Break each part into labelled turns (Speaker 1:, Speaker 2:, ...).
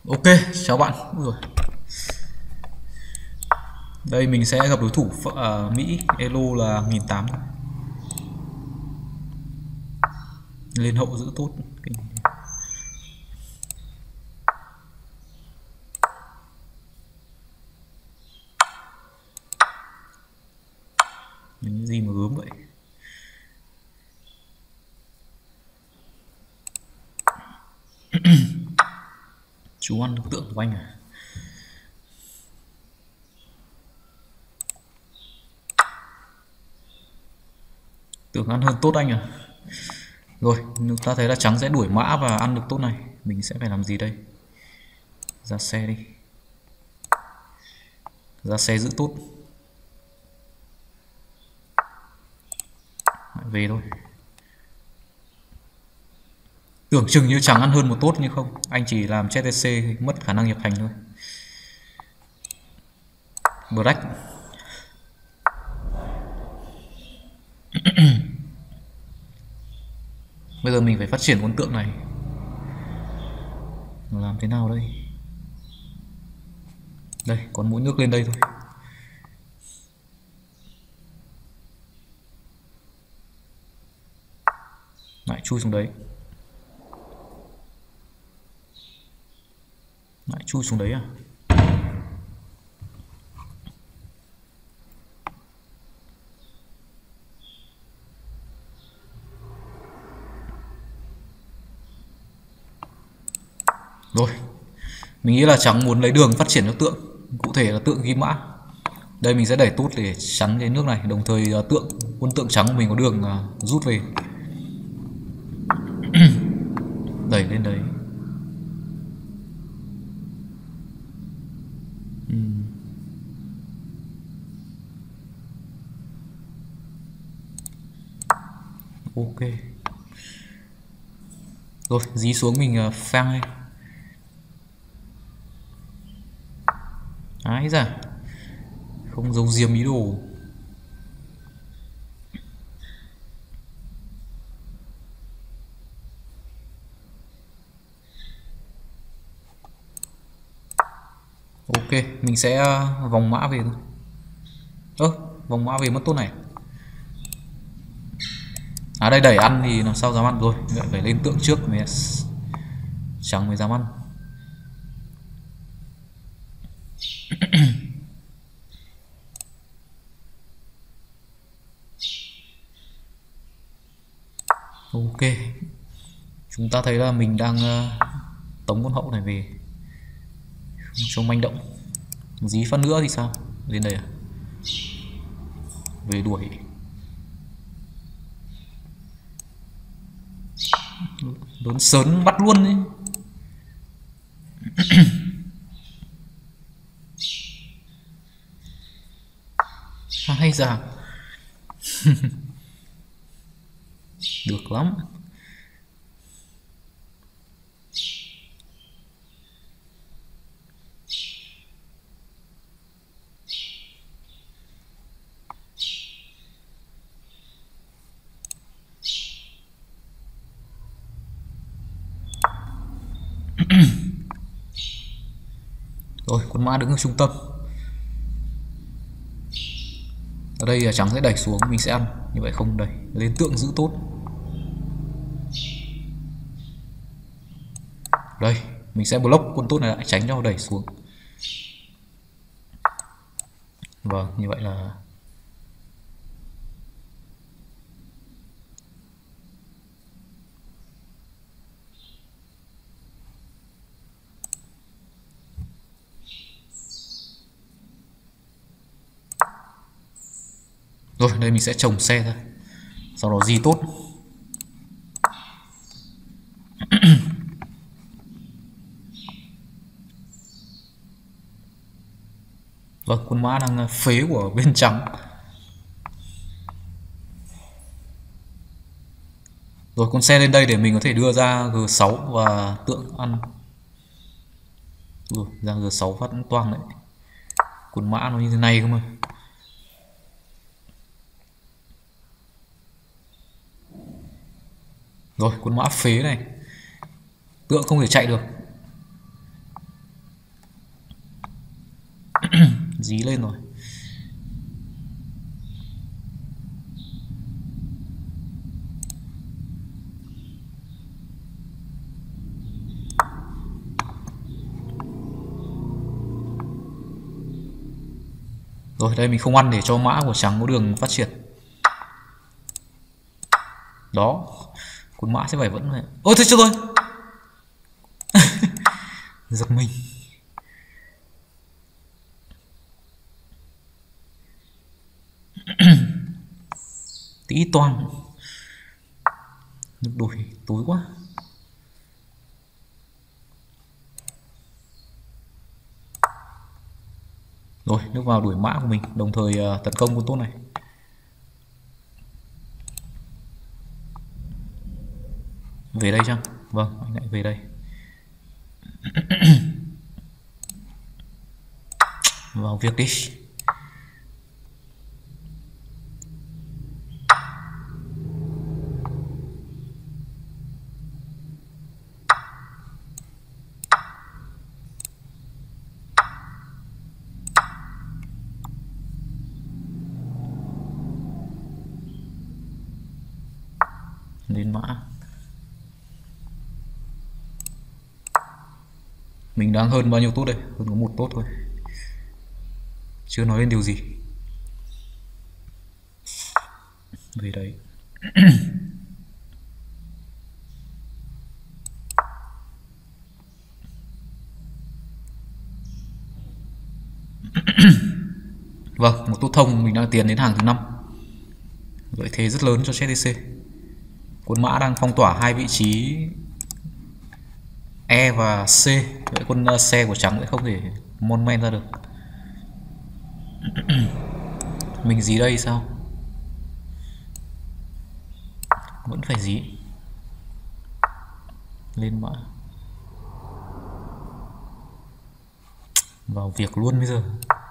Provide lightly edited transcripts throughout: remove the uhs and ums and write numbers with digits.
Speaker 1: Ok, chào bạn. Ui giời. Đây mình sẽ gặp đối thủ Mỹ, elo là 1800. Lên hậu giữ tốt. Cái gì mà gớm vậy? Chú ăn được tượng của anh à? Tưởng ăn hơn tốt anh à? Rồi, ta thấy là trắng sẽ đuổi mã và ăn được tốt này. Mình sẽ phải làm gì đây? Ra xe đi. Ra xe giữ tốt. Lại về thôi. Tưởng chừng như trắng ăn hơn một tốt nhưng không. Anh chỉ làm chết TC mất khả năng nhập hành thôi. Break. Bây giờ mình phải phát triển con tượng này. Làm thế nào đây? Đây, còn mũi nước lên đây thôi. Lại chui xuống đấy. Lại chui xuống đấy à? Rồi, mình nghĩ là trắng muốn lấy đường phát triển cho tượng, cụ thể là tượng ghi mã. Đây mình sẽ đẩy tốt để chắn cái nước này, đồng thời quân tượng trắng của mình có đường rút về. Đẩy lên đấy. Ok. Rồi, dí xuống mình phang lên. Ái da, không giấu giếm ý đồ. Ok, mình sẽ vòng mã về thôi. Vòng mã về mất tốt này. À đây đẩy ăn thì làm sao dám ăn rồi, phải lên tượng trước mới trắng mới dám ăn. Ok, chúng ta thấy là mình đang tống con hậu này về, không cho manh động. Dí phát nữa thì sao? Lên đây à? Về đuổi. Lớn sớn bắt luôn đấy. Hay ra. Được lắm. Rồi, con mã đứng ở trung tâm. Ở đây là trắng sẽ đẩy xuống, mình sẽ ăn. Như vậy không đẩy, lên tượng giữ tốt. Đây, mình sẽ block quân tốt này lại, tránh cho đẩy xuống. Vâng, như vậy là rồi, đây mình sẽ trồng xe ra. Sau đó di tốt. Vâng, quân mã đang phế của bên trắng. Rồi con xe lên đây để mình có thể đưa ra G6 và tượng ăn. Rồi, ra G6 phát toang đấy. Quân mã nó như thế này cơ mà. Rồi, quân mã phế này. Tượng không thể chạy được. dí lên rồi. Rồi đây mình không ăn để cho mã của trắng có đường phát triển. Đó, con mã sẽ phải vẫn phải... Ôi thôi chưa rồi. Giật mình. Tí toang. Nước đổi tối quá. Rồi nước vào đuổi mã của mình, đồng thời tấn công con tốt này. Về đây chăng? Vâng, anh lại về đây. Vào việc đi. Lên mã. Mình đang hơn bao nhiêu tốt đây? Hơn có 1 tốt thôi. Chưa nói lên điều gì. Về đấy. Vâng, một tốt thông mình đang tiến đến hàng thứ 5. Lợi thế rất lớn cho ZTC. Quân mã đang phong tỏa hai vị trí E và C. Vậy quân xe của trắng sẽ không thể mon men ra được. Mình dí đây sao? Vẫn phải dí. Lên mã. Vào việc luôn bây giờ.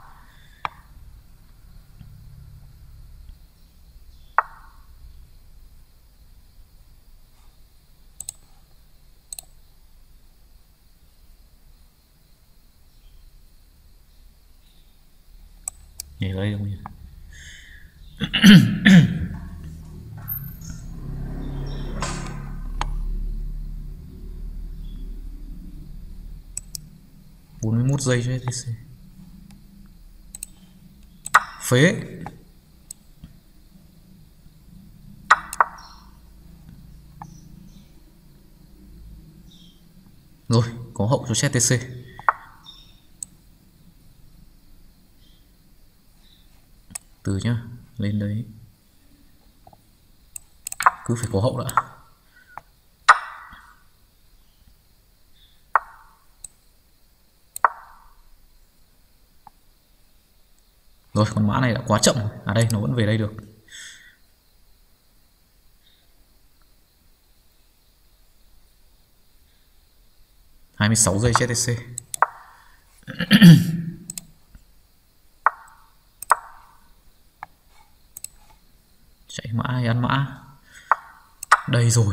Speaker 1: Nhảy vào đây không nhỉ? ...41 giây cho ETC. Phế. Rồi, có hậu cho ZTC. Từ nhá, lên đấy. Cứ phải có hậu đã. Rồi, con mã này đã quá chậm. À đây, nó vẫn về đây được. Hai mươi 6 giây ZTC. Chạy mã hay ăn mã? Đây rồi.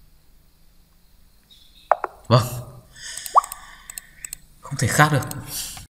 Speaker 1: Vâng. Không thể khác được.